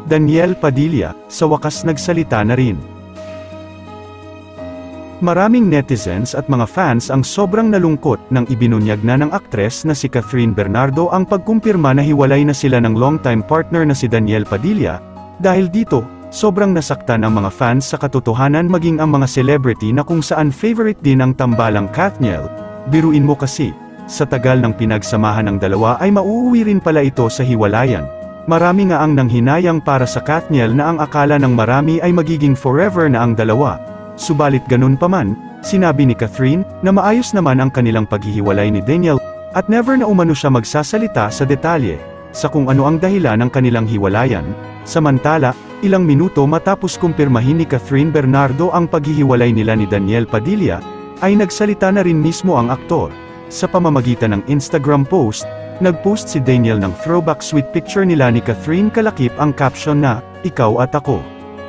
Daniel Padilla, sa wakas nagsalita na rin. Maraming netizens at mga fans ang sobrang nalungkot nang ibinunyag na ng aktres na si Catherine Bernardo ang pagkumpirma na hiwalay na sila ng longtime partner na si Daniel Padilla. Dahil dito, sobrang nasaktan ang mga fans sa katotohanan maging ang mga celebrity na kung saan favorite din ang tambalang Kathniel. Biruin mo kasi, sa tagal ng pinagsamahan ng dalawa ay mauuwi rin pala ito sa hiwalayan. Marami nga ang nanghinayang para sa Kathniel na ang akala ng marami ay magiging forever na ang dalawa. Subalit ganun pa man, sinabi ni Catherine, na maayos naman ang kanilang paghihiwalay ni Daniel, at never na umano siya magsasalita sa detalye, sa kung ano ang dahilan ng kanilang hiwalayan. Samantala, ilang minuto matapos kumpirmahin ni Catherine Bernardo ang paghihiwalay nila ni Daniel Padilla, ay nagsalita na rin mismo ang aktor. Sa pamamagitan ng Instagram post, nagpost si Daniel ng throwback sweet picture nila ni Catherine kalakip ang caption na, "Ikaw at ako."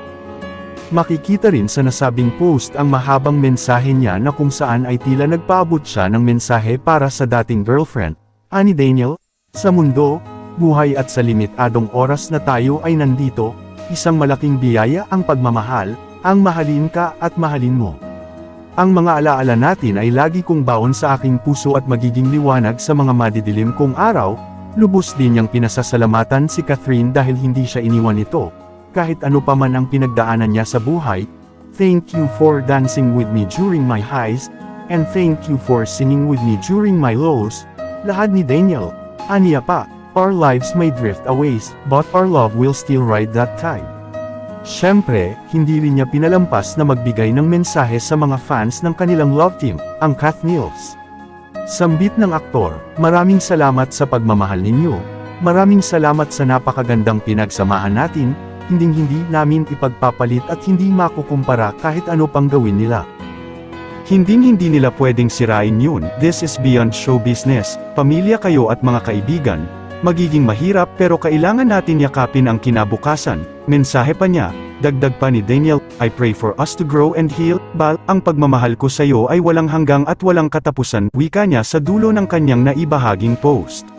Makikita rin sa nasabing post ang mahabang mensahe niya na kung saan ay tila nagpaabot siya ng mensahe para sa dating girlfriend, ani Daniel. Sa mundo, buhay at sa limitadong oras na tayo ay nandito, isang malaking biyaya ang pagmamahal, ang mahalin ka at mahalin mo. Ang mga alaala natin ay lagi kong baon sa aking puso at magiging liwanag sa mga madidilim kong araw. Lubos din niyang pinasasalamatan si Catherine dahil hindi siya iniwan nito. Kahit ano pa man ang pinagdaanan niya sa buhay. Thank you for dancing with me during my highs, and thank you for singing with me during my lows. Lahad ni Daniel. Aniya pa, our lives may drift away, but our love will still ride that tide. Siyempre, hindi rin niya pinalampas na magbigay ng mensahe sa mga fans ng kanilang love team, ang Kathniels. Sambit ng aktor, maraming salamat sa pagmamahal ninyo. Maraming salamat sa napakagandang pinagsamahan natin. Hinding-hindi namin ipagpapalit at hindi makukumpara kahit ano pang gawin nila. Hinding-hindi nila pwedeng sirain yun. This is beyond show business. Pamilya kayo at mga kaibigan. Magiging mahirap pero kailangan natin yakapin ang kinabukasan. Mensahe pa niya, dagdag pa ni Daniel, I pray for us to grow and heal. Ang pagmamahal ko sa iyo ay walang hanggang at walang katapusan, wika niya sa dulo ng kanyang naibahaging post.